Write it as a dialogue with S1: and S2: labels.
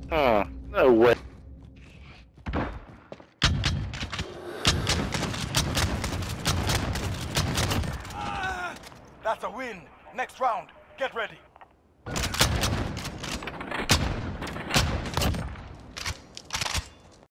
S1: Oh, no way.
S2: That's a win. Next round. Get ready.